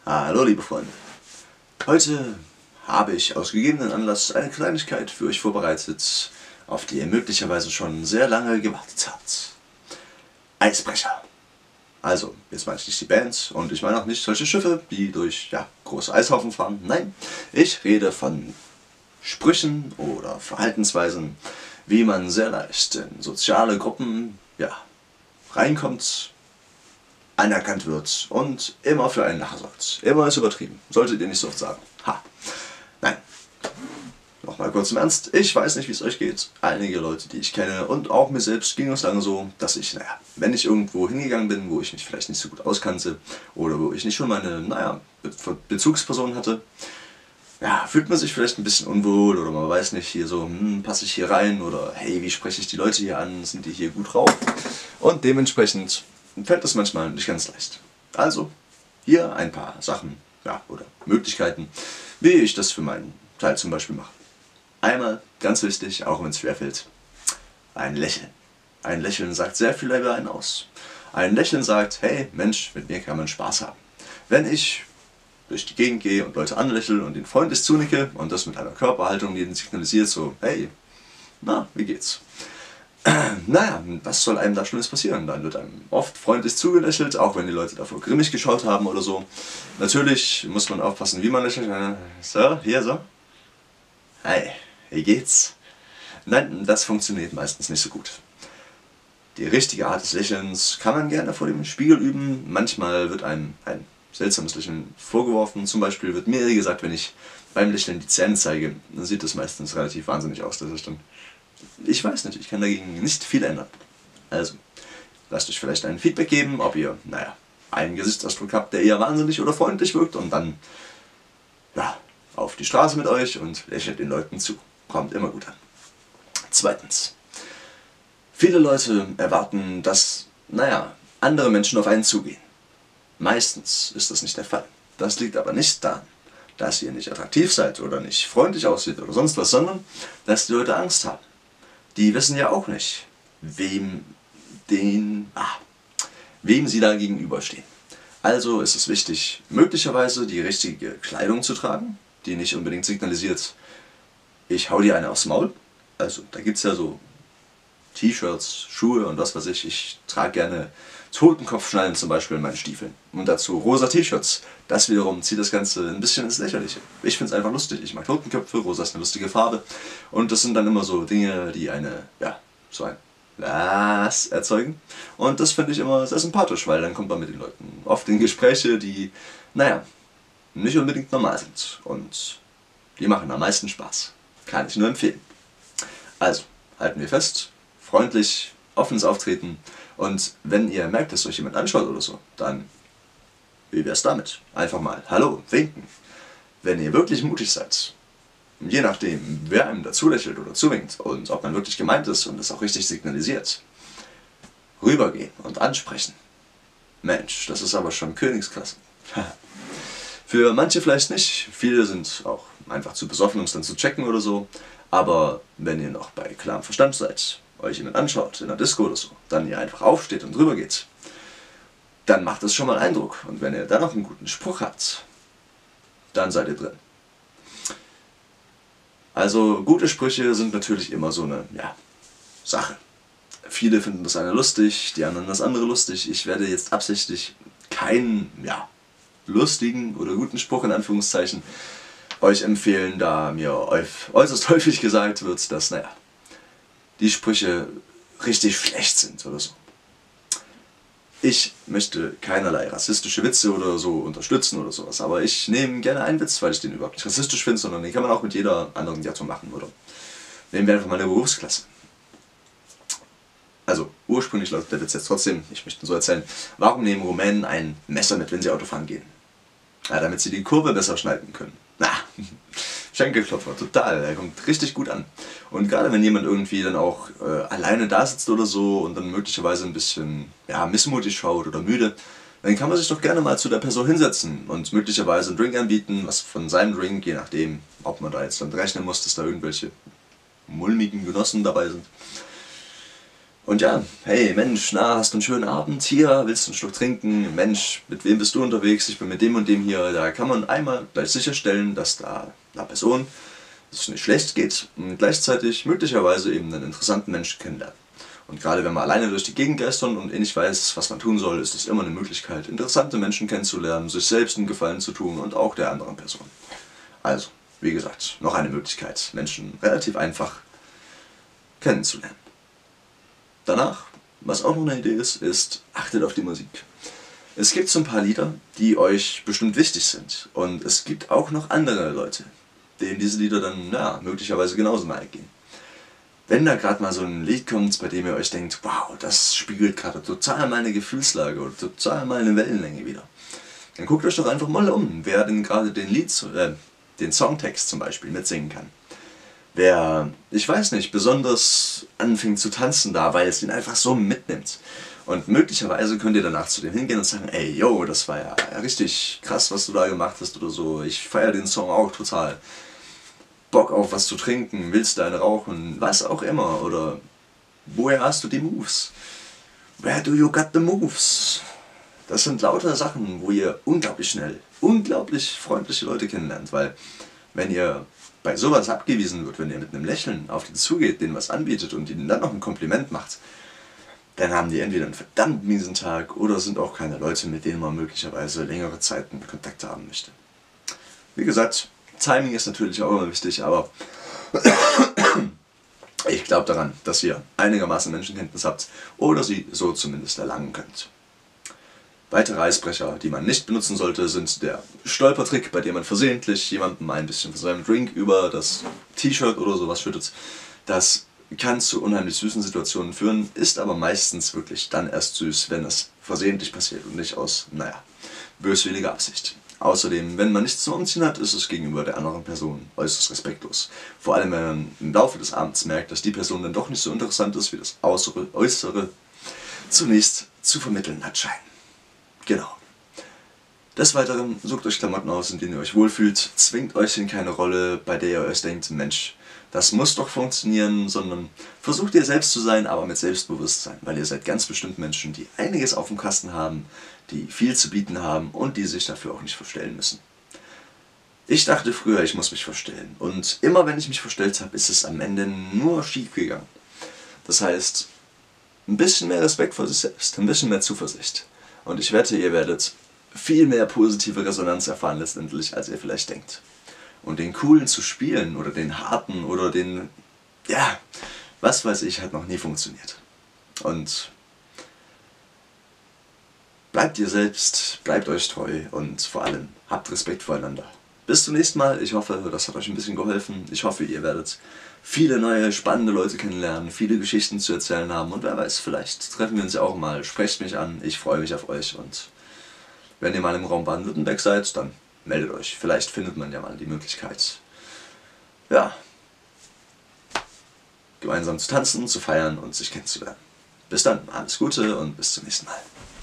Hallo liebe Freunde, heute habe ich aus gegebenen Anlass eine Kleinigkeit für euch vorbereitet, auf die ihr möglicherweise schon sehr lange gewartet habt. Eisbrecher. Also, jetzt meine ich nicht die Band und ich meine auch nicht solche Schiffe, die durch große Eishaufen fahren. Nein, ich rede von Sprüchen oder Verhaltensweisen, wie man sehr leicht in soziale Gruppen reinkommt, anerkannt wird und immer für einen Lacher sorgt. Immer ist übertrieben. Solltet ihr nicht so oft sagen. Ha. Nein. Nochmal kurz im Ernst. Ich weiß nicht, wie es euch geht. Einige Leute, die ich kenne und auch mir selbst ging es lange so, dass ich, wenn ich irgendwo hingegangen bin, wo ich mich vielleicht nicht so gut auskannte oder wo ich nicht schon meine, Bezugsperson hatte, fühlt man sich vielleicht ein bisschen unwohl oder man weiß nicht, hier so, passe ich hier rein oder hey, wie spreche ich die Leute hier an, sind die hier gut drauf? Und dementsprechend fällt das manchmal nicht ganz leicht. Also, hier ein paar Sachen, oder Möglichkeiten, wie ich das für meinen Teil zum Beispiel mache. Einmal, ganz wichtig, auch wenn es schwerfällt, ein Lächeln. Ein Lächeln sagt sehr viel über einen aus. Ein Lächeln sagt, hey Mensch, mit mir kann man Spaß haben. Wenn ich durch die Gegend gehe und Leute anlächle und ihnen freundlich zunicke und das mit einer Körperhaltung, die ihnen signalisiert so, hey, na, wie geht's? Was soll einem da Schlimmes passieren? Dann wird einem oft freundlich zugelächelt, auch wenn die Leute davor grimmig geschaut haben oder so. Natürlich muss man aufpassen, wie man lächelt. So, hier so. Hey, wie geht's? Nein, das funktioniert meistens nicht so gut. Die richtige Art des Lächelns kann man gerne vor dem Spiegel üben. Manchmal wird einem ein seltsames Lächeln vorgeworfen. Zum Beispiel wird mir gesagt, wenn ich beim Lächeln die Zähne zeige, dann sieht das meistens relativ wahnsinnig aus. Das ist dann, ich weiß nicht, ich kann dagegen nicht viel ändern. Also, lasst euch vielleicht ein Feedback geben, ob ihr, einen Gesichtsausdruck habt, der eher wahnsinnig oder freundlich wirkt und dann, auf die Straße mit euch und lächelt den Leuten zu. Kommt immer gut an. Zweitens. Viele Leute erwarten, dass, andere Menschen auf einen zugehen. Meistens ist das nicht der Fall. Das liegt aber nicht daran, dass ihr nicht attraktiv seid oder nicht freundlich aussieht oder sonst was, sondern dass die Leute Angst haben. Die wissen ja auch nicht, wem sie da gegenüberstehen. Also ist es wichtig, möglicherweise die richtige Kleidung zu tragen, die nicht unbedingt signalisiert, ich hau dir eine aufs Maul. Also da gibt es ja so T-Shirts, Schuhe und was weiß ich. Ich trage gerne Totenkopfschnallen zum Beispiel in meinen Stiefeln. Und dazu rosa T-Shirts. Das wiederum zieht das Ganze ein bisschen ins Lächerliche. Ich finde es einfach lustig. Ich mag Totenköpfe, rosa ist eine lustige Farbe. Und das sind dann immer so Dinge, die so ein Lass erzeugen. Und das finde ich immer sehr sympathisch, weil dann kommt man mit den Leuten oft in Gespräche, die, nicht unbedingt normal sind. Und die machen am meisten Spaß. Kann ich nur empfehlen. Also, halten wir fest, freundlich, offenes Auftreten und wenn ihr merkt, dass euch jemand anschaut oder so, dann, wie wär's damit? Einfach mal Hallo, winken. Wenn ihr wirklich mutig seid, je nachdem, wer einem dazu lächelt oder zuwinkt und ob man wirklich gemeint ist und es auch richtig signalisiert, rübergehen und ansprechen. Mensch, das ist aber schon Königsklasse. Für manche vielleicht nicht, viele sind auch einfach zu besoffen, um es dann zu checken oder so, aber wenn ihr noch bei klarem Verstand seid, euch jemand anschaut, in der Disco oder so, dann ihr einfach aufsteht und rüber geht, dann macht das schon mal Eindruck. Und wenn ihr dann noch einen guten Spruch habt, dann seid ihr drin. Also gute Sprüche sind natürlich immer so eine, Sache. Viele finden das eine lustig, die anderen das andere lustig. Ich werde jetzt absichtlich keinen, lustigen oder guten Spruch in Anführungszeichen euch empfehlen, da mir äußerst häufig gesagt wird, dass, die Sprüche richtig schlecht sind oder so. Ich möchte keinerlei rassistische Witze oder so unterstützen oder sowas, aber ich nehme gerne einen Witz, weil ich den überhaupt nicht rassistisch finde, sondern den kann man auch mit jeder anderen Gattung machen, oder? Nehmen wir einfach mal eine Berufsklasse. Also, ursprünglich lautet der Witz jetzt trotzdem, ich möchte so erzählen, warum nehmen Rumänen ein Messer mit, wenn sie Autofahren gehen? Damit sie die Kurve besser schneiden können. Schenkelklopfer, total, der kommt richtig gut an. Und gerade wenn jemand irgendwie dann auch alleine da sitzt oder so und dann möglicherweise ein bisschen missmutig schaut oder müde, dann kann man sich doch gerne mal zu der Person hinsetzen und möglicherweise einen Drink anbieten, was von seinem Drink, je nachdem, ob man da jetzt dann rechnen muss, dass da irgendwelche mulmigen Genossen dabei sind. Und ja, hey Mensch, na, hast du einen schönen Abend hier, willst du einen Schluck trinken? Mensch, mit wem bist du unterwegs? Ich bin mit dem und dem hier. Da kann man einmal gleich sicherstellen, dass da einer Person es nicht schlecht geht und gleichzeitig möglicherweise eben einen interessanten Menschen kennenlernen. Und gerade wenn man alleine durch die Gegend geistern und nicht weiß, was man tun soll, ist es immer eine Möglichkeit, interessante Menschen kennenzulernen, sich selbst einen Gefallen zu tun und auch der anderen Person. Also, wie gesagt, noch eine Möglichkeit, Menschen relativ einfach kennenzulernen. Danach, was auch noch eine Idee ist, achtet auf die Musik. Es gibt so ein paar Lieder, die euch bestimmt wichtig sind. Und es gibt auch noch andere Leute, denen diese Lieder dann, ja, möglicherweise genauso nahe gehen. Wenn da gerade mal so ein Lied kommt, bei dem ihr euch denkt, wow, das spiegelt gerade total meine Gefühlslage oder total meine Wellenlänge wieder, dann guckt euch doch einfach mal um, wer denn gerade den Songtext zum Beispiel mitsingen kann. Wer, ich weiß nicht, besonders anfängt zu tanzen da, weil es ihn einfach so mitnimmt. Und möglicherweise könnt ihr danach zu dem hingehen und sagen, ey, yo, das war ja richtig krass, was du da gemacht hast oder so. Ich feiere den Song auch total. Bock auf was zu trinken, willst du eine rauchen, was auch immer. Oder woher hast du die Moves? Where do you got the moves? Das sind lauter Sachen, wo ihr unglaublich schnell, unglaublich freundliche Leute kennenlernt, weil wenn ihr bei sowas abgewiesen wird, wenn ihr mit einem Lächeln auf die zugeht, denen was anbietet und ihnen dann noch ein Kompliment macht, dann haben die entweder einen verdammt miesen Tag oder sind auch keine Leute, mit denen man möglicherweise längere Zeiten Kontakt haben möchte. Wie gesagt, Timing ist natürlich auch immer wichtig, aber ich glaube daran, dass ihr einigermaßen Menschenkenntnis habt oder sie so zumindest erlangen könnt. Weitere Eisbrecher, die man nicht benutzen sollte, sind der Stolpertrick, bei dem man versehentlich jemandem ein bisschen von seinem Drink über das T-Shirt oder sowas schüttet. Das kann zu unheimlich süßen Situationen führen, ist aber meistens wirklich dann erst süß, wenn es versehentlich passiert und nicht aus, naja, böswilliger Absicht. Außerdem, wenn man nichts zum Umziehen hat, ist es gegenüber der anderen Person äußerst respektlos. Vor allem, wenn man im Laufe des Abends merkt, dass die Person dann doch nicht so interessant ist, wie das Äußere zunächst zu vermitteln hat scheinen. Genau. Des Weiteren sucht euch Klamotten aus, in denen ihr euch wohlfühlt, zwingt euch in keine Rolle, bei der ihr euch denkt, Mensch, das muss doch funktionieren, sondern versucht ihr selbst zu sein, aber mit Selbstbewusstsein, weil ihr seid ganz bestimmt Menschen, die einiges auf dem Kasten haben, die viel zu bieten haben und die sich dafür auch nicht verstellen müssen. Ich dachte früher, ich muss mich verstellen und immer wenn ich mich verstellt habe, ist es am Ende nur schief gegangen. Das heißt, ein bisschen mehr Respekt vor sich selbst, ein bisschen mehr Zuversicht. Und ich wette, ihr werdet viel mehr positive Resonanz erfahren letztendlich, als ihr vielleicht denkt. Und den coolen zu spielen oder den harten oder den, ja, was weiß ich, hat noch nie funktioniert. Und bleibt ihr selbst, bleibt euch treu und vor allem habt Respekt voreinander. Bis zum nächsten Mal. Ich hoffe, das hat euch ein bisschen geholfen. Ich hoffe, ihr werdet viele neue, spannende Leute kennenlernen, viele Geschichten zu erzählen haben und wer weiß, vielleicht treffen wir uns ja auch mal. Sprecht mich an, ich freue mich auf euch und wenn ihr mal im Raum Baden-Württemberg seid, dann meldet euch. Vielleicht findet man ja mal die Möglichkeit, ja, gemeinsam zu tanzen, zu feiern und sich kennenzulernen. Bis dann, alles Gute und bis zum nächsten Mal.